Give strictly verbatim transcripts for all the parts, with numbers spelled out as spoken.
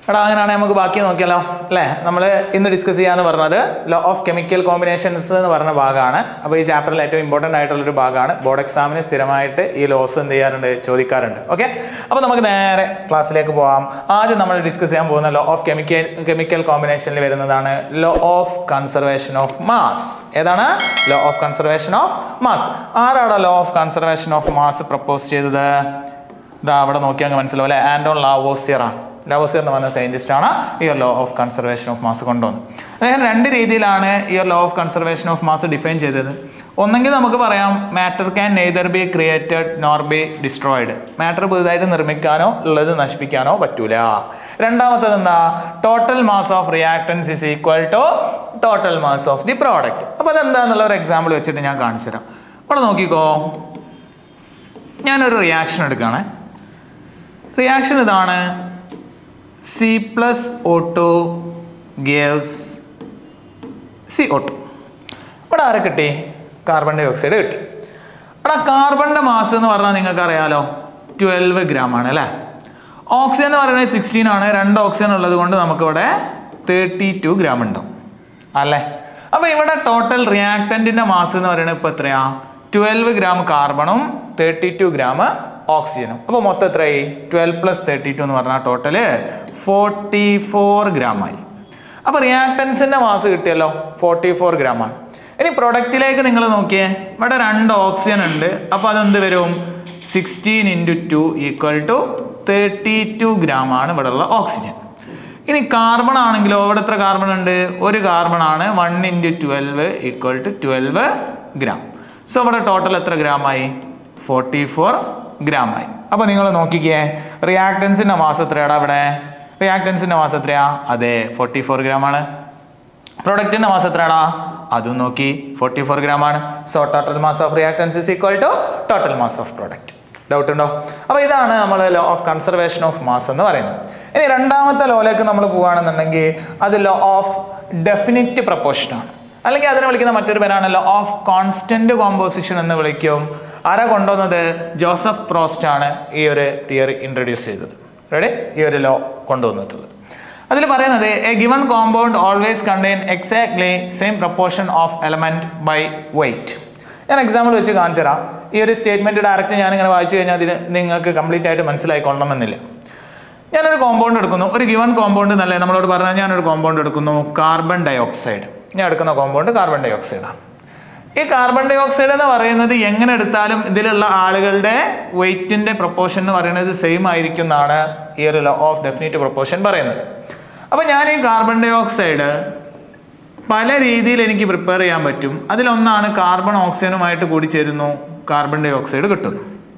എടാ അങ്ങനെയാണെങ്കിൽ നമുക്ക് ബാക്കി നോക്കിയാലോ അല്ലേ? നമ്മൾ ഇന്ന് ഡിസ്കസ് ചെയ്യാന്ന് പറഞ്ഞത് ലോ ഓഫ് കെമിക്കൽ കോമ്പിനേഷൻസ് എന്ന് പറഞ്ഞ ഭാഗമാണ്. അപ്പോൾ ഈ ചാപ്റ്ററിൽ ഏറ്റവും ഇമ്പോർട്ടൻ്റ് ആയിട്ടുള്ളൊരു ഭാഗമാണ്. ബോർഡ് എക്സാമിന് സ്ഥിരമായിട്ട് ഈ ലോസ് എന്ത് ചെയ്യാറുണ്ട്, ചോദിക്കാറുണ്ട്. ഓക്കെ, അപ്പോൾ നമുക്ക് നേരെ ക്ലാസ്സിലേക്ക് പോകാം. ആദ്യം നമ്മൾ ഡിസ്കസ് ചെയ്യാൻ പോകുന്ന ലോ ഓഫ് കെമിക്കൽ കെമിക്കൽ കോമ്പിനേഷനിൽ വരുന്നതാണ് law of conservation of mass. ഏതാണ്? Law of conservation of mass. ആരാണ് law of conservation of mass propose ചെയ്തത്? ഇതാ അവിടെ നോക്കിയാൽ മനസ്സിലാവും അല്ലേ? ആൻഡോൺ ലാവോസിയർ ആണ്. ലാവോസിയർ എന്ന് പറഞ്ഞ സയൻറ്റിസ്റ്റ് ആണ് ഈ law of conservation of mass കൊണ്ടുവന്നത്. അദ്ദേഹം രണ്ട് രീതിയിലാണ് ഈ law of conservation of mass define ചെയ്തത്. ഒന്നെങ്കിൽ നമുക്ക് പറയാം matter can neither be created nor be destroyed. Matter പുതുതായിട്ട് നിർമ്മിക്കാനോ ഉള്ളത് നശിപ്പിക്കാനോ പറ്റൂല. രണ്ടാമത്തത് എന്താ? Total mass of reactants is equal to total mass of the product. അപ്പോൾ അതെന്താന്നുള്ള ഒരു എക്സാമ്പിൾ വെച്ചിട്ട് ഞാൻ കാണിച്ചു തരാം. അവിടെ നോക്കിക്കോ, ഞാനൊരു റിയാക്ഷൻ എടുക്കുകയാണ്. റിയാക്ഷൻ ഇതാണ്. C plus O two gives C O two. ഇവിടെ ആരെ കിട്ടി? കാർബൺ ഡൈ ഓക്സൈഡ് കിട്ടി. ഇവിടെ കാർബണിൻ്റെ മാസ് എന്ന് പറഞ്ഞാൽ നിങ്ങൾക്ക് അറിയാലോ ട്വൽവ് ഗ്രാം ആണ് അല്ലേ? ഓക്സിജൻ എന്ന് പറയുന്നത് സിക്സ്റ്റീൻ ആണ്. രണ്ട് ഓക്സിജൻ ഉള്ളത് കൊണ്ട് നമുക്കിവിടെ തേർട്ടി ടു ഗ്രാം ഉണ്ടാവും അല്ലേ? അപ്പോൾ ഇവിടെ ടോട്ടൽ റിയാക്ടൻറ്റിൻ്റെ മാസ് എന്ന് പറയുന്നത് ഇപ്പോൾ എത്രയാ? ട്വൽവ് ഗ്രാം കാർബണും തേർട്ടി ടു ഗ്രാം ഓക്സിജനും. അപ്പോൾ മൊത്തം എത്രയായി? ട്വൽവ് പ്ലസ് തേർട്ടി ടു എന്ന് പറഞ്ഞാൽ ടോട്ടല് ഫോർട്ടി ഫോർ ഗ്രാം ആയി. അപ്പോൾ റിയാക്ടൻസിൻ്റെ മാസ് കിട്ടിയല്ലോ, ഫോർട്ടി ഫോർ ഗ്രാം ആണ്. ഇനി പ്രൊഡക്റ്റിലേക്ക് നിങ്ങൾ നോക്കിയേ, ഇവിടെ രണ്ട് ഓക്സിജൻ ഉണ്ട്. അപ്പോൾ അതെന്ത് വരും? Sixteen into two equal to thirty two gram ആണ് ഇവിടെ ഉള്ള ഓക്സിജൻ. ഇനി കാർബൺ ആണെങ്കിലോ, ഇവിടെ എത്ര കാർബൺ ഉണ്ട്? ഒരു കാർബൺ ആണ്. One into twelve equal to twelve gram. So ഇവിടെ ടോട്ടൽ എത്ര ഗ്രാമായി? ഫോർട്ടി ഫോർ ഗ്രാം ആയി. അപ്പോൾ നിങ്ങൾ നോക്കിക്കേ, റിയാക്ടൻസിൻ്റെ മാസ് എത്രയാടാ ഇവിടെ? റിയാക്ടൻസിൻ്റെ മാസ് എത്രയാ? അതെ, ഫോർട്ടി ഫോർ ഗ്രാം ആണ്. പ്രൊഡക്റ്റിൻ്റെ മാസ് എത്രയാടാ? അതും നോക്കി, ഫോർട്ടി ഫോർ ഗ്രാം ആണ്. So total mass of reactants is equal to total mass of product. Doubt ഉണ്ടോ? അപ്പോൾ ഇതാണ് നമ്മൾ law of conservation of mass എന്ന് പറയുന്നത്. ഇനി രണ്ടാമത്തെ ലോയിലേക്ക് നമ്മൾ പോവുകയാണെന്നുണ്ടെങ്കിൽ അത് ലോ ഓഫ് ഡെഫിനിറ്റ് പ്രൊപ്പോർഷൻ ആണ്. അല്ലെങ്കിൽ അതിനെ വിളിക്കുന്ന മറ്റൊരു പേരാണ് ലോ ഓഫ് കോൺസ്റ്റന്റ് കോമ്പോസിഷൻ എന്ന് വിളിക്കും. ആരാ കൊണ്ടുവന്നത്? ജോസഫ് പ്രോസ്റ്റ് ആണ് ഈ ഒരു തിയറി ഇൻട്രൊഡ്യൂസ് ചെയ്തത്. റെഡി? ഈ ഒരു ലോ കൊണ്ടുവന്നിട്ടുള്ളത്. അതിൽ പറയുന്നത് a given compound always contain exactly same proportion of element by weight. ഞാൻ എക്സാമ്പിൾ വെച്ച് കാണിച്ചു തരാം. ഈ ഒരു സ്റ്റേറ്റ്മെന്റ് ഡയറക്റ്റ് ഞാനിങ്ങനെ വായിച്ചു കഴിഞ്ഞാൽ അതിന് നിങ്ങൾക്ക് കംപ്ലീറ്റ് ആയിട്ട് മനസ്സിലായിക്കൊള്ളണമെന്നില്ല. ഞാനൊരു കോമ്പൗണ്ട് എടുക്കുന്നു, ഒരു ഗിവൺ കോമ്പൗണ്ട് എന്നല്ലേ നമ്മളോട് പറഞ്ഞാൽ. ഞാനൊരു കോമ്പൗണ്ട് എടുക്കുന്നു, കാർബൺ ഡൈ ഓക്സൈഡ്. ഞാൻ എടുക്കുന്ന കോമ്പൗണ്ട് കാർബൺ ഡൈ ഓക്സൈഡാണ്. ഈ കാർബൺ ഡൈ ഓക്സൈഡ് എന്ന് പറയുന്നത് എങ്ങനെ എടുത്താലും ഇതിലുള്ള ആളുകളുടെ വെയിറ്റിന്റെ പ്രൊപ്പോർഷൻ എന്ന് പറയുന്നത് സെയിം ആയിരിക്കും എന്നാണ് ഈ ഒരു ലോ ഓഫ് ഡെഫിനിറ്റ് പ്രൊപ്പോർഷൻ പറയുന്നത്. അപ്പോൾ ഞാൻ ഈ കാർബൺ ഡൈ ഓക്സൈഡ് പല രീതിയിൽ എനിക്ക് പ്രിപ്പയർ ചെയ്യാൻ പറ്റും. അതിലൊന്നാണ് കാർബൺ ഓക്സിജനുമായിട്ട് കൂടി ചേരുന്നു, കാർബൺ ഡൈ ഓക്സൈഡ് കിട്ടുന്നു.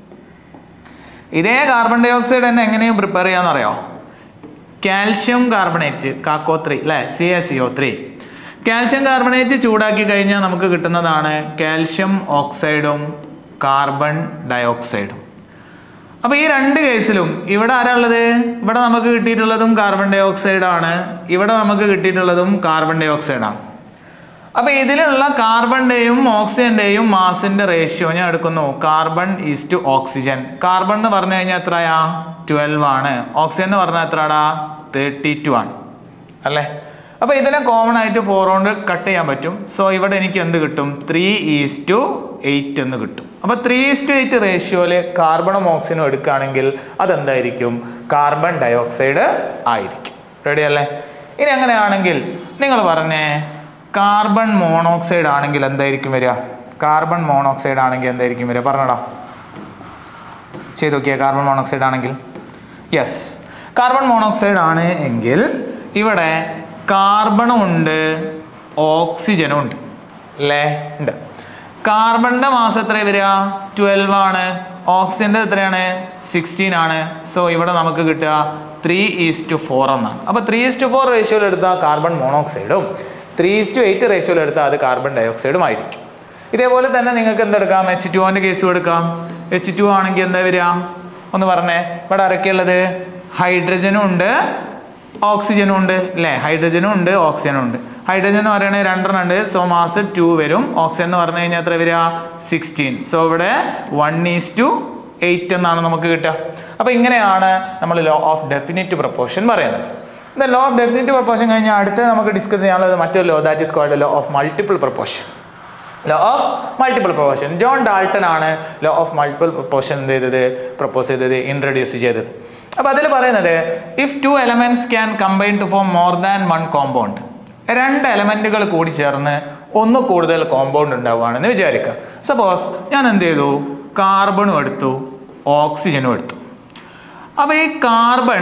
ഇതേ കാർബൺ ഡൈ ഓക്സൈഡ് തന്നെ എങ്ങനെയും പ്രിപ്പയർ ചെയ്യാമെന്നറിയോ? കാൽഷ്യം കാർബണേറ്റ്, കാക്കോ ത്രീ അല്ലേ, C A C O three. Calcium carbonate ചൂടാക്കി കഴിഞ്ഞാൽ നമുക്ക് കിട്ടുന്നതാണ് കാൽഷ്യം ഓക്സൈഡും കാർബൺ ഡൈ ഓക്സൈഡും. അപ്പോൾ ഈ രണ്ട് കേസിലും ഇവിടെ ആരാ ഉള്ളത്? ഇവിടെ നമുക്ക് കിട്ടിയിട്ടുള്ളതും കാർബൺ ഡൈ ഓക്സൈഡാണ്, ഇവിടെ നമുക്ക് കിട്ടിയിട്ടുള്ളതും കാർബൺ ഡൈ ഓക്സൈഡാണ്. അപ്പോൾ ഇതിലുള്ള കാർബണിൻ്റെയും ഓക്സിജൻ്റെയും മാസിൻ്റെ റേഷ്യോ ഞാൻ എടുക്കുന്നു. Carbon is to oxygen. Carbon എന്ന് പറഞ്ഞു കഴിഞ്ഞാൽ എത്രയാ? ട്വൽവ് ആണ്. ഓക്സിജൻ എന്ന് പറഞ്ഞാൽ എത്രയാടാ? തേർട്ടി ടു ആണ് അല്ലേ? അപ്പോൾ ഇതിനെ കോമൺ ആയിട്ട് ഫോർ കൊണ്ട് കട്ട് ചെയ്യാൻ പറ്റും. സോ ഇവിടെ എനിക്ക് എന്ത് കിട്ടും? ത്രീ ഈസ് ടു എയ്റ്റ് എന്ന് കിട്ടും. അപ്പോൾ ത്രീ ഈസ് ടു എയ്റ്റ് റേഷ്യോയിൽ കാർബണും ഓക്സിജനും എടുക്കുകയാണെങ്കിൽ അതെന്തായിരിക്കും? കാർബൺ ഡൈ ഓക്സൈഡ് ആയിരിക്കും. റെഡി അല്ലേ? ഇനി അങ്ങനെയാണെങ്കിൽ നിങ്ങൾ പറഞ്ഞേ, കാർബൺ മോണോക്സൈഡ് ആണെങ്കിൽ എന്തായിരിക്കും വരിക? കാർബൺ മോണോക്സൈഡ് ആണെങ്കിൽ എന്തായിരിക്കും വരിക? പറഞ്ഞടാ, ചെയ്ത് നോക്കിയാൽ. കാർബൺ മോണോക്സൈഡ് ആണെങ്കിൽ യെസ്, കാർബൺ മോണോക്സൈഡ് ആണ് എങ്കിൽ ഇവിടെ കാർബണും ഉണ്ട് ഓക്സിജനും ഉണ്ട് അല്ലേ? ഉണ്ട്. കാർബണിൻ്റെ മാസ് എത്ര വരിക? ട്വൽവ് ആണ്. ഓക്സിജൻ്റെ എത്രയാണ്? സിക്സ്റ്റീൻ ആണ്. സോ ഇവിടെ നമുക്ക് കിട്ടുക ത്രീ ഈസ് ടു ഫോർ എന്നാണ്. അപ്പോൾ ത്രീ ഈസ് ടു ഫോർ റേഷ്യോയിൽ എടുത്താൽ കാർബൺ മോണോക്സൈഡും ത്രീ ഈസ് ടു എയ്റ്റ് റേഷ്യോയിൽ എടുത്താൽ അത് കാർബൺ ഡൈ ഓക്സൈഡും ആയിരിക്കും. ഇതേപോലെ തന്നെ നിങ്ങൾക്ക് എന്തെടുക്കാം? എച്ച് ടു ഒൻ്റെ കേസും എടുക്കാം. എച്ച് ടു ആണെങ്കിൽ എന്താ വരിക? ഒന്ന് പറഞ്ഞേ. ഇവിടെ ആരൊക്കെയുള്ളത്? ഹൈഡ്രജനും ഉണ്ട് ഓക്സിജനും ഉണ്ട് അല്ലേ? ഹൈഡ്രജനും ഉണ്ട് ഓക്സിജനും ഉണ്ട്. ഹൈഡ്രജൻ എന്ന് പറയുന്നത് രണ്ടെണ്ണം ഉണ്ട്. സോ മാസ് ടു വരും. ഓക്സിജൻ എന്ന് പറഞ്ഞു കഴിഞ്ഞാൽ എത്ര വരിക? സിക്സ്റ്റീൻ. സോ ഇവിടെ വൺ ഈസ് ടു എയ്റ്റ് എന്നാണ് നമുക്ക് കിട്ടുക. അപ്പോൾ ഇങ്ങനെയാണ് നമ്മൾ ലോ ഓഫ് ഡെഫിനിറ്റ് പ്രൊപ്പോർഷൻ പറയുന്നത്. The law of definitive proportion കഴിഞ്ഞാൽ അടുത്ത് നമുക്ക് ഡിസ്കസ് ചെയ്യാനുള്ളത് മറ്റൊരു law, that is called law of multiple proportion. Law of multiple proportion John Dalton ആണ് ലോ ഓഫ് മൾട്ടിപ്പിൾ പ്രൊപ്പോർഷൻ എന്ത് ചെയ്തത്, പ്രൊപ്പോസ് ചെയ്തത്, ഇൻട്രൊഡ്യൂസ് ചെയ്തത്. അപ്പോൾ അതിൽ പറയുന്നത് if two elements can combine to form more than one compound, രണ്ട് എലമെന്റുകൾ കൂടി ചേർന്ന് ഒന്ന് കൂടുതൽ കോമ്പൗണ്ട് ഉണ്ടാവുകയാണെന്ന് വിചാരിക്കുക. സപ്പോസ് ഞാൻ എന്ത് ചെയ്തു, കാർബണും എടുത്തു ഓക്സിജനും എടുത്തു. അപ്പോൾ ഈ കാർബൺ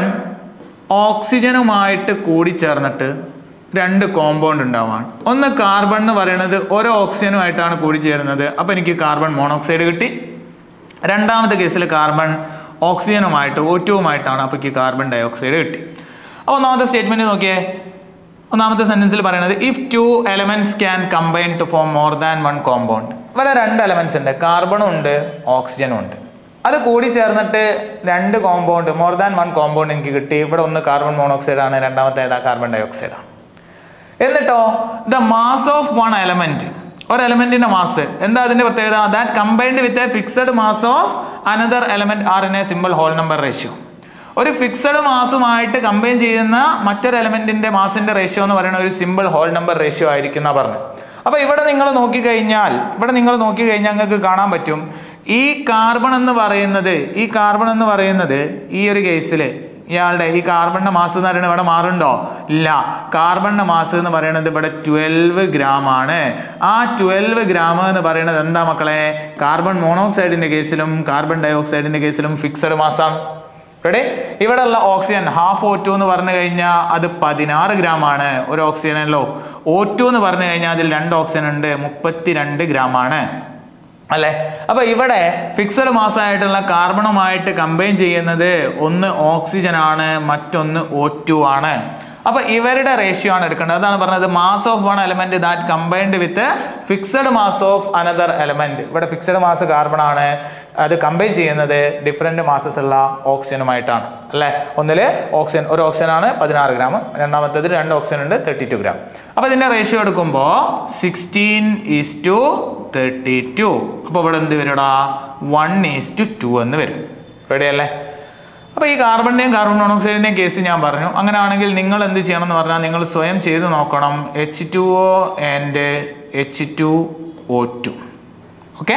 ഓക്സിജനുമായിട്ട് കൂടി ചേർന്നിട്ട് രണ്ട് കോമ്പൗണ്ട് ഉണ്ടാവുകയാണ്. ഒന്ന് കാർബൺ എന്ന് പറയുന്നത് ഒരു ഓക്സിജനുമായിട്ടാണ് കൂടി ചേരുന്നത്, അപ്പോൾ എനിക്ക് കാർബൺ മോണോക്സൈഡ് കിട്ടി. രണ്ടാമത്തെ കേസിൽ കാർബൺ ഓക്സിജനുമായിട്ട് ഓറ്റുവുമായിട്ടാണ്, അപ്പോൾ എനിക്ക് കാർബൺ ഡൈ ഓക്സൈഡ് കിട്ടി. അപ്പോൾ ഒന്നാമത്തെ സ്റ്റേറ്റ്മെന്റ് നോക്കിയേ, ഒന്നാമത്തെ സെന്റൻസിൽ പറയുന്നത് if two elements can combine to form more than one compound. ഇവിടെ രണ്ട് എലമെന്റ്സ് ഉണ്ട്, കാർബണും ഉണ്ട് ഓക്സിജനും ഉണ്ട്. അത് കൂടി ചേർന്നിട്ട് രണ്ട് compound, more than one compound എനിക്ക് കിട്ടി. ഇവിടെ ഒന്ന് കാർബൺ മോണോക്സൈഡ് ആണ്, രണ്ടാമത്തെ ഏതാ കാർബൺ ഡൈ ഓക്സൈഡ് ആണ്. എന്നിട്ടോ the mass of one element, ഒരു എലമെന്റിന്റെ മാസ് എന്താ അതിന്റെ പ്രത്യേകത, that combined with a fixed mass of another element are in a simple whole number ratio. ഒരു ഫിക്സഡ് മാസുമായിട്ട് കമ്പൈൻ ചെയ്യുന്ന മറ്റൊരു എലമെന്റിന്റെ മാസിന്റെ റേഷ്യോ എന്ന് പറയുന്ന ഒരു സിമ്പിൾ ഹോൾ നമ്പർ റേഷ്യോ ആയിരിക്കും എന്നാ പറഞ്ഞു. അപ്പൊ ഇവിടെ നിങ്ങൾ നോക്കിക്കഴിഞ്ഞാൽ ഇവിടെ നിങ്ങൾ നോക്കിക്കഴിഞ്ഞാൽ നിങ്ങൾക്ക് കാണാൻ പറ്റും ഈ കാർബൺ എന്ന് പറയുന്നത് ഈ കാർബൺ എന്ന് പറയുന്നത് ഈ ഒരു കേസിൽ ഇയാളുടെ ഈ കാർബണിന്റെ മാസ് എന്ന് പറയുന്നത് ഇവിടെ മാറുണ്ടോ? ഇല്ല. കാർബണിന്റെ മാസ് എന്ന് പറയുന്നത് ഇവിടെ ട്വൽവ് ഗ്രാം ആണ്. ആ ട്വൽവ് ഗ്രാം എന്ന് പറയുന്നത് എന്താ മക്കളെ, കാർബൺ മോണോക്സൈഡിന്റെ കേസിലും കാർബൺ ഡൈ ഓക്സൈഡിന്റെ കേസിലും ഫിക്സഡ് മാസാണ്. റെഡി? ഇവിടെ ഉള്ള ഓക്സിജൻ ഹാഫ് ഓ ടു എന്ന് പറഞ്ഞു കഴിഞ്ഞാൽ അത് പതിനാറ് ഗ്രാം ആണ് ഒരു ഓക്സിജനല്ലോ. ഓ ടു എന്ന് പറഞ്ഞു കഴിഞ്ഞാൽ അതിൽ രണ്ട് ഓക്സിജൻ ഉണ്ട്, മുപ്പത്തിരണ്ട് ഗ്രാം ആണ് അല്ലെ. അപ്പൊ ഇവിടെ ഫിക്സഡ് മാസ് ആയിട്ടുള്ള കാർബണുമായിട്ട് കമ്പൈൻ ചെയ്യുന്നത് ഒന്ന് ഓക്സിജൻ ആണ്, മറ്റൊന്ന് ഓ ടു ആണ്. അപ്പൊ ഇവരുടെ റേഷ്യോ ആണ് എടുക്കേണ്ടത്. അതാണ് പറഞ്ഞത് mass of one element that combined with fixed mass of another element. ഇവിടെ ഫിക്സഡ് മാസ് കാർബൺ ആണ്, അത് കമ്പൈൻ ചെയ്യുന്നത് ഡിഫറെന്റ് മാസസ് ഉള്ള ഓക്സിജനുമായിട്ടാണ് അല്ലെ. ഒന്നില് ഓക്സിജൻ ഒരു ഓക്സിജൻ ആണ് പതിനാറ് ഗ്രാം, രണ്ടാമത്തേതിൽ രണ്ട് ഓക്സിജൻ ഉണ്ട് തേർട്ടി ടു ഗ്രാം. അപ്പൊ ഇതിന്റെ റേഷ്യോ എടുക്കുമ്പോൾ sixteen is to thirty two. അപ്പൊ ഇവിടെ എന്ത് വരൂടാ, വൺ ഈസ് ടു ടു എന്ന് വരും. റെഡി അല്ലേ? അപ്പോൾ ഈ കാർബണിൻ്റെയും കാർബൺ മോണോക്സൈഡിൻ്റെയും കേസ് ഞാൻ പറഞ്ഞു. അങ്ങനെയാണെങ്കിൽ നിങ്ങൾ എന്ത് ചെയ്യണം എന്ന് പറഞ്ഞാൽ നിങ്ങൾ സ്വയം ചെയ്ത് നോക്കണം. H two O and H two O two, okay,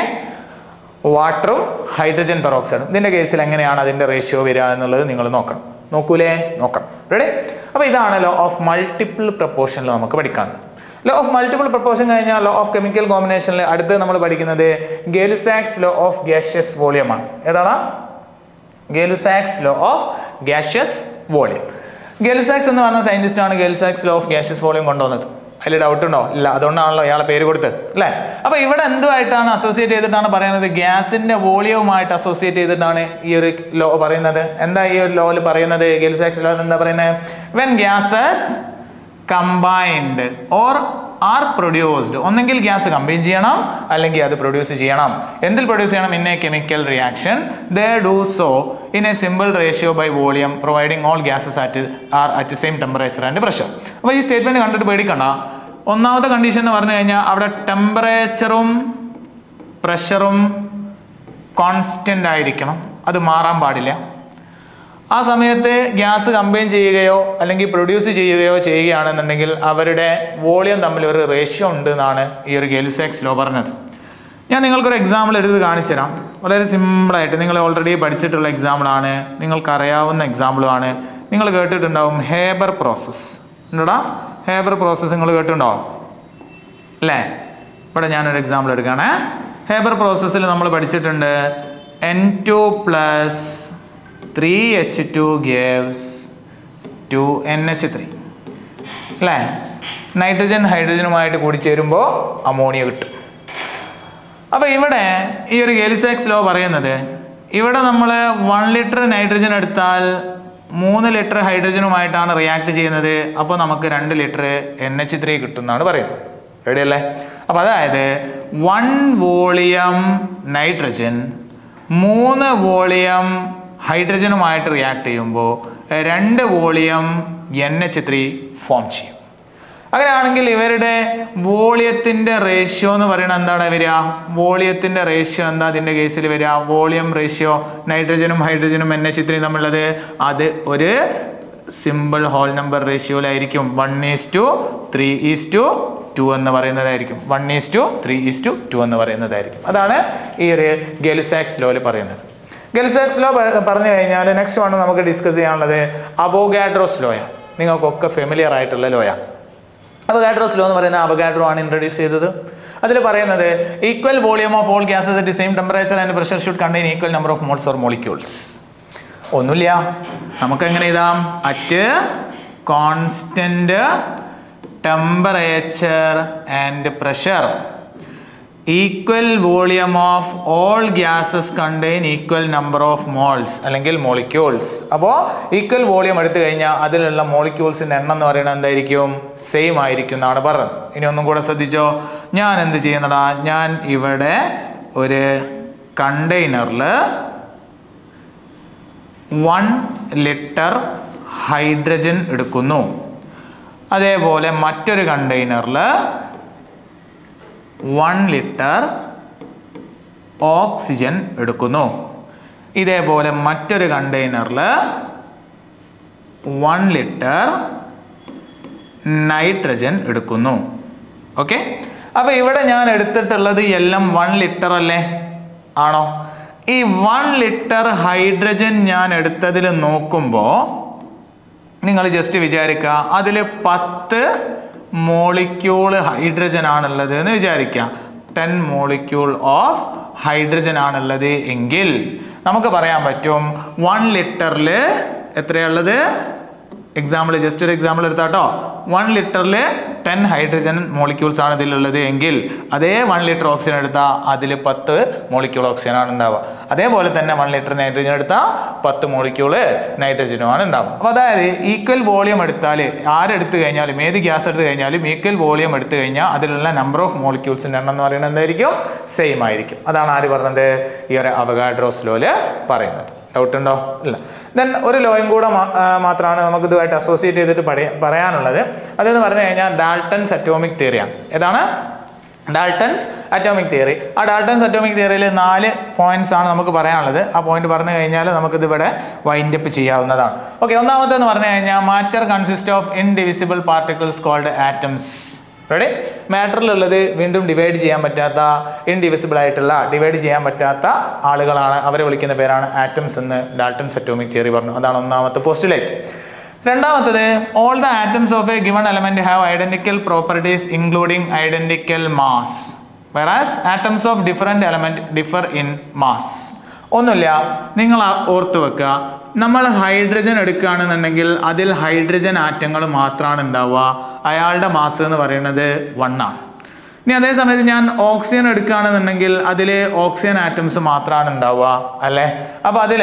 വാട്ടറും ഹൈഡ്രജൻ പെറോക്സൈഡും. ഇതിൻ്റെ കേസിൽ എങ്ങനെയാണ് അതിൻ്റെ റേഷ്യോ വരിക എന്നുള്ളത് നിങ്ങൾ നോക്കണം. നോക്കൂലേ? നോക്കണം. റെഡി? അപ്പോൾ ഇതാണ് ലോ ഓഫ് മൾട്ടിപ്പിൾ പ്രപ്പോർഷനിൽ നമുക്ക് പഠിക്കാനുള്ളത്. ലോ ഓഫ് മൾട്ടിപ്പിൾ പ്രപ്പോർഷൻ കഴിഞ്ഞാൽ ലോ ഓഫ് കെമിക്കൽ കോമ്പിനേഷനിൽ അടുത്ത് നമ്മൾ പഠിക്കുന്നത് Gay Lussac's law of gaseous volume ആണ്. ഏതാണ്? Gay Lussac's law of gaseous volume. Gay Lussac's എന്ന് പറഞ്ഞ സയന്റിസ്റ്റ് ആണ് Gay Lussac's law of gaseous volume കൊണ്ടുവന്നത്. അതിൽ ഡൗട്ട് ഉണ്ടോ? ഇല്ല. അതുകൊണ്ടാണല്ലോ ഇയാളെ പേര് കൊടുത്തത് അല്ലേ. അപ്പൊ ഇവിടെ എന്തുമായിട്ടാണ് അസോസിയേറ്റ് ചെയ്തിട്ടാണ് പറയുന്നത്? ഗ്യാസിന്റെ വോളിയവുമായിട്ട് അസോസിയേറ്റ് ചെയ്തിട്ടാണ് ഈ ഒരു ലോ പറയുന്നത്. എന്താ ഈ ഒരു ലോയിൽ പറയുന്നത്? ഗേ-ലുസാക്സ് ലോ എന്താ പറയുന്നത്? When gases combined or are produced, ഒന്നെങ്കിൽ ഗ്യാസ് കമ്പൈൻ ചെയ്യണം അല്ലെങ്കിൽ അത് പ്രൊഡ്യൂസ് ചെയ്യണം. എന്തിൽ പ്രൊഡ്യൂസ് ചെയ്യണം? In a chemical reaction they do so in a simple ratio by volume providing all gases at are at same temperature and pressure. അപ്പോൾ ഈ statement കണ്ടിട്ട് പേടിക്കണ്ട. ഒന്നാമത്തെ കണ്ടീഷൻ എന്ന് പറഞ്ഞു കഴിഞ്ഞാൽ അവിടെ ടെമ്പറേച്ചറും പ്രഷറും കോൺസ്റ്റന്റ് ആയിരിക്കണം, അത് മാറാൻ പാടില്ല. ആ സമയത്ത് ഗ്യാസ് കമ്പൈൻ ചെയ്യുകയോ അല്ലെങ്കിൽ പ്രൊഡ്യൂസ് ചെയ്യുകയോ ചെയ്യുകയാണെന്നുണ്ടെങ്കിൽ അവരുടെ വോളിയം തമ്മിൽ ഒരു റേഷ്യോ ഉണ്ട് എന്നാണ് ഈ ഒരു ഗേ-ലുസാക്സ് ലോ പറഞ്ഞത്. ഞാൻ നിങ്ങൾക്കൊരു എക്സാമ്പിൾ എടുത്ത് കാണിച്ചു തരാം. വളരെ സിമ്പിളായിട്ട് നിങ്ങൾ ഓൾറെഡി പഠിച്ചിട്ടുള്ള എക്സാമ്പിളാണ്, നിങ്ങൾക്കറിയാവുന്ന എക്സാമ്പിളുമാണ്. നിങ്ങൾ കേട്ടിട്ടുണ്ടാവും ഹേബർ പ്രോസസ്സ്. ഉണ്ടോടാ? ഹേബർ പ്രോസസ്സ് നിങ്ങൾ കേട്ടിട്ടുണ്ടോ? അല്ലേ? ഇവിടെ ഞാനൊരു എക്സാമ്പിൾ എടുക്കുകയാണ്. ഹേബർ പ്രോസസ്സിൽ നമ്മൾ പഠിച്ചിട്ടുണ്ട് N two plus three H two gives two N H three അല്ലേ. നൈട്രജൻ ഹൈഡ്രജനുമായിട്ട് കൂടി ചേരുമ്പോൾ അമോണിയ കിട്ടും. അപ്പോൾ ഇവിടെ ഈ ഒരു ഗേ-ലുസാക്സ് ലോ പറയുന്നത് ഇവിടെ നമ്മൾ വൺ ലിറ്റർ നൈട്രജൻ എടുത്താൽ മൂന്ന് ലിറ്റർ ഹൈഡ്രജനുമായിട്ടാണ് റിയാക്ട് ചെയ്യുന്നത്. അപ്പോൾ നമുക്ക് രണ്ട് ലിറ്റർ എൻ എച്ച് ത്രീ കിട്ടും എന്നാണ് പറയുന്നത്. റെഡി അല്ലേ? അപ്പോൾ അതായത് വൺ വോളിയം നൈട്രജൻ മൂന്ന് വോളിയം ഹൈഡ്രജനുമായിട്ട് റിയാക്ട് ചെയ്യുമ്പോൾ രണ്ട് volume N H three form ചെയ്യും. അങ്ങനെയാണെങ്കിൽ ഇവരുടെ വോളിയത്തിൻ്റെ റേഷ്യോ എന്ന് പറയുന്നത് എന്താണ് വരിക? വോളിയത്തിൻ്റെ റേഷ്യോ എന്താ അതിൻ്റെ കേസിൽ വരിക? വോളിയം റേഷ്യോ നൈട്രജനും ഹൈഡ്രജനും എൻ എച്ച് ത്രീ തമ്മിലുള്ളത് അത് ഒരു സിമ്പിൾ ഹോൾ നമ്പർ റേഷ്യോയിലായിരിക്കും one is to three is to two എന്ന് പറയുന്നതായിരിക്കും one is to three is to two എന്ന് പറയുന്നതായിരിക്കും. അതാണ് ഈ ഒരു ഗെലുസാക്സ് ലോയിൽ പറയുന്നത്. ഗെലുസാക്സ് ലോ പറഞ്ഞു കഴിഞ്ഞാൽ നെക്സ്റ്റ് വൺ നമുക്ക് ഡിസ്കസ് ചെയ്യാനുള്ളത് അവോഗാഡ്രോസ് ലോയാണ്. നിങ്ങൾക്കൊക്കെ ഫെമിലിയർ ആയിട്ടുള്ള ലോയാണ്. അവോഗാഡ്രോസ് ലോ എന്ന് പറയുന്ന അവോഗാഡ്രോ ആണ് ഇൻട്രൊഡ്യൂസ് ചെയ്തത്. അതിൽ പറയുന്നത് equal volume of all gases at the same temperature and pressure should contain equal number of moles or molecules. ഒന്നുമില്ല, നമുക്ക് എങ്ങനെ എഴുതാം? At constant temperature and pressure equal volume of all gases contain equal number of moles അല്ലെങ്കിൽ molecules. അപ്പോൾ equal volume എടുത്തു കഴിഞ്ഞാൽ അതിലുള്ള മോളിക്യൂൾസിൻ്റെ എണ്ണം എന്ന് പറയുന്നത് എന്തായിരിക്കും? സെയിം ആയിരിക്കും എന്നാണ് പറഞ്ഞത്. ഇനി ഒന്നും കൂടെ ശ്രദ്ധിച്ചോ. ഞാൻ എന്ത് ചെയ്യുന്നടാ, ഞാൻ ഇവിടെ ഒരു കണ്ടെയ്നറിൽ വൺ ലിറ്റർ ഹൈഡ്രജൻ എടുക്കുന്നു. അതേപോലെ മറ്റൊരു കണ്ടെയ്നറിൽ വൺ ലിറ്റർ ഓക്സിജൻ എടുക്കുന്നു. ഇതേപോലെ മറ്റൊരു കണ്ടെയ്നറിൽ വൺ ലിറ്റർ നൈട്രജൻ എടുക്കുന്നു. ഓക്കെ, അപ്പോൾ ഇവിടെ ഞാൻ എടുത്തിട്ടുള്ളത് എല്ലാം വൺ ലിറ്റർ അല്ലേ? ആണോ? ഈ വൺ ലിറ്റർ ഹൈഡ്രജൻ ഞാൻ എടുത്തതിൽ നോക്കുമ്പോൾ നിങ്ങൾ ജസ്റ്റ് വിചാരിക്കുക, അതിൽ പത്ത് മോളിക്യൂള് ഹൈഡ്രജൻ ആണുള്ളത് എന്ന് വിചാരിക്കുക. ടെൻ മോളിക്യൂൾ ഓഫ് ഹൈഡ്രജൻ ആണുള്ളത് എങ്കിൽ നമുക്ക് പറയാൻ പറ്റും വൺ ലിറ്ററിൽ എത്രയുള്ളത്? എക്സാമ്പിൾ, ജസ്റ്റ് ഒരു എക്സാമ്പിൾ എടുത്താട്ടോ. വൺ ലിറ്ററിൽ ടെൻ ഹൈഡ്രജൻ മോളിക്യൂൾസ് ആണ് ഇതിലുള്ളത് എങ്കിൽ അതേ വൺ ലിറ്റർ ഓക്സിജൻ എടുത്താൽ അതിൽ പത്ത് മോളിക്യൂൾ ഓക്സിജൻ ആണ് ഉണ്ടാവുക. അതേപോലെ തന്നെ വൺ ലിറ്റർ നൈട്രജൻ എടുത്താൽ പത്ത് മോളിക്യൂള് നൈട്രജനുമാണ് ഉണ്ടാവുക. അപ്പോൾ അതായത് ഈക്വൽ വോളിയം എടുത്താൽ ആരെടുത്ത് കഴിഞ്ഞാലും ഏത് ഗ്യാസ് എടുത്തു കഴിഞ്ഞാലും ഈക്വൽ വോളിയം എടുത്തു കഴിഞ്ഞാൽ അതിലുള്ള നമ്പർ ഓഫ് മോളിക്യൂൾസിൻ്റെ എണ്ണം എന്ന് പറയുന്നത് എന്തായിരിക്കും? സെയിം ആയിരിക്കും. അതാണ് ആര് പറഞ്ഞത്? ഈ ഒരു അവോഗാഡ്രോസ് ലോയില് പറയുന്നത്. ഡൗട്ട് ഉണ്ടോ? ഇല്ല. ദെൻ ഒരു ലോയും കൂടെ മാത്രമാണ് നമുക്ക് ഇതുമായിട്ട് അസോസിയേറ്റ് ചെയ്തിട്ട് പറയാനുള്ളത്. അതെന്ന് പറഞ്ഞു കഴിഞ്ഞാൽ ഡാൾട്ടൺസ് അറ്റോമിക് തിയറിയാണ്. ഏതാണ്? Dalton's atomic theory. ആ ഡാൾട്ടൺസ് അറ്റോമിക് തിയറിയിൽ നാല് പോയിന്റ്സ് ആണ് നമുക്ക് പറയാനുള്ളത്. ആ പോയിന്റ് പറഞ്ഞു കഴിഞ്ഞാൽ നമുക്കിത് ഇവിടെ വൈൻഡ് അപ്പ് ചെയ്യാവുന്നതാണ്. ഓക്കെ, ഒന്നാമത്തെന്ന് പറഞ്ഞു കഴിഞ്ഞാൽ matter consist of indivisible particles called atoms. Ready? മാറ്ററിലുള്ളത് വീണ്ടും ഡിവൈഡ് ചെയ്യാൻ പറ്റാത്ത, ഇൻഡിവിസിബിൾ ആയിട്ടുള്ള, ഡിവൈഡ് ചെയ്യാൻ പറ്റാത്ത ആളുകളാണ്. അവരെ വിളിക്കുന്ന പേരാണ് ആറ്റംസ് എന്ന് ഡാൾട്ടൺസ് അറ്റോമിക് തിയറി പറഞ്ഞു. അതാണ് ഒന്നാമത്തെ പോസ്റ്റുലേറ്റ്. രണ്ടാമത്തത് all the atoms of a given element have identical properties including identical mass whereas atoms of different element differ in mass. ഒന്നുമില്ല, നിങ്ങൾ ഓർത്ത് വെക്കുക, നമ്മൾ ഹൈഡ്രജൻ എടുക്കുകയാണെന്നുണ്ടെങ്കിൽ അതിൽ ഹൈഡ്രജൻ ആറ്റങ്ങൾ മാത്രമാണ് ഉണ്ടാവുക. അയാളുടെ മാസ് എന്ന് പറയുന്നത് വൺ ആണ്. ഇനി അതേ സമയത്ത് ഞാൻ ഓക്സിജൻ എടുക്കുകയാണെന്നുണ്ടെങ്കിൽ അതിൽ ഓക്സിജൻ ആറ്റംസ് മാത്രമാണ് ഉണ്ടാവുക അല്ലേ? അപ്പോൾ അതിൽ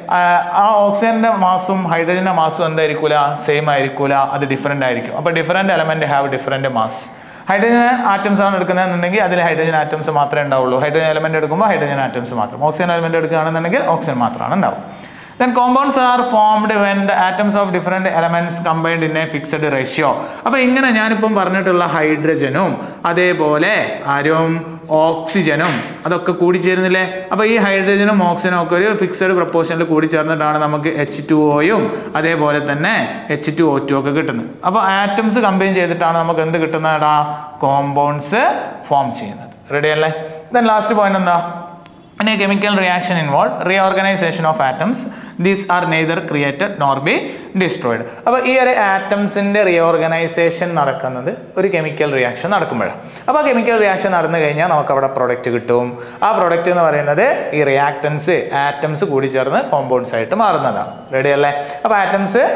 ആ ഓക്സിജൻ്റെ മാസും ഹൈഡ്രജൻ്റെ മാസും എന്തായിരിക്കില്ല? സെയിം ആയിരിക്കില്ല, അത് ഡിഫറെൻ്റ് ആയിരിക്കും. അപ്പോൾ different element have different mass. Hydrogen atoms ആണ് എടുക്കുന്നതെന്നുണ്ടെങ്കിൽ അതിൽ ഹൈഡ്രജൻ ആറ്റംസ് മാത്രമേ ഉണ്ടാവുള്ളൂ. ഹൈഡ്രജൻ എലമെൻറ്റ് എടുക്കുമ്പോൾ ഹൈഡ്രജൻ ആറ്റംസ് മാത്രം. ഓക്സിജൻ എലമെൻറ്റ് എടുക്കുകയാണെന്നുണ്ടെങ്കിൽ ഓക്സിജൻ മാത്രമാണ് ഉണ്ടാവും. Then compounds are formed when the atoms of different elements combined in a fixed ratio. അപ്പോൾ ഇങ്ങനെ ഞാനിപ്പം പറഞ്ഞിട്ടുള്ള ഹൈഡ്രജനും അതേപോലെ ആരും ഓക്സിജനും അതൊക്കെ കൂടിച്ചേരുന്നില്ലേ? അപ്പോൾ ഈ ഹൈഡ്രജനും ഓക്സിജനും ഒക്കെ ഒരു ഫിക്സഡ് പ്രപ്പോർഷനിൽ കൂടി ചേർന്നിട്ടാണ് നമുക്ക് എച്ച് ടു ഒയും അതേപോലെ തന്നെ എച്ച് ടു ഒ ടു ഒക്കെ കിട്ടുന്നത്. അപ്പോൾ ആറ്റംസ് കമ്പൈൻ ചെയ്തിട്ടാണ് നമുക്ക് എന്ത് കിട്ടുന്നതാ? കോമ്പൗണ്ട്സ് ഫോം ചെയ്യുന്നത്. റെഡി അല്ലേ? ദെൻ ലാസ്റ്റ് പോയിന്റ് എന്താ? In a chemical reaction involved reorganization of atoms. These are neither created nor be destroyed. അപ്പോൾ ഈ ഒരു ആറ്റംസിൻ്റെ റിയോർഗനൈസേഷൻ നടക്കുന്നത് ഒരു കെമിക്കൽ റിയാക്ഷൻ നടക്കുമ്പോഴാണ്. അപ്പോൾ ആ കെമിക്കൽ റിയാക്ഷൻ നടന്നു കഴിഞ്ഞാൽ നമുക്ക് അവിടെ പ്രൊഡക്റ്റ് കിട്ടും. ആ പ്രൊഡക്റ്റ് എന്ന് പറയുന്നത് ഈ റിയാക്ടൻസ് ആറ്റംസ് കൂടി ചേർന്ന് കോമ്പൗണ്ട്സ് ആയിട്ട് മാറുന്നതാണ്. റെഡി അല്ലേ? അപ്പോൾ atoms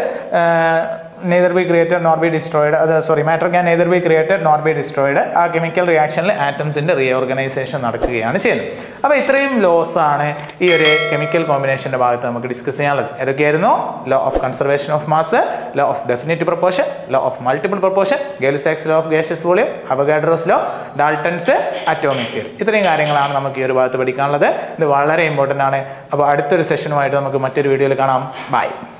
neither be created nor be destroyed. അത് sorry matter can neither be created nor be destroyed. ആ കെമിക്കൽ റിയാക്ഷനിൽ ആറ്റംസിൻ്റെ റിയോർഗനൈസേഷൻ നടക്കുകയാണ് ചെയ്യുന്നത്. അപ്പോൾ ഇത്രയും ലോസ് ആണ് ഈ ഒരു കെമിക്കൽ കോമ്പിനേഷൻ്റെ ഭാഗത്ത് നമുക്ക് ഡിസ്കസ് ചെയ്യാനുള്ളത്. ഏതൊക്കെയായിരുന്നു? Law of conservation of mass, law of definite proportion, law of multiple proportion, Gay Lussac's law of gaseous volume, Avogadro's law, Dalton's atomic theory. ഇത്രയും കാര്യങ്ങളാണ് നമുക്ക് ഈ ഒരു ഭാഗത്ത് പഠിക്കാനുള്ളത്. ഇത് വളരെ ഇമ്പോർട്ടൻ്റ് ആണ്. അപ്പോൾ അടുത്തൊരു സെഷനുമായിട്ട് നമുക്ക് മറ്റൊരു വീഡിയോയിൽ കാണാം. ബൈ.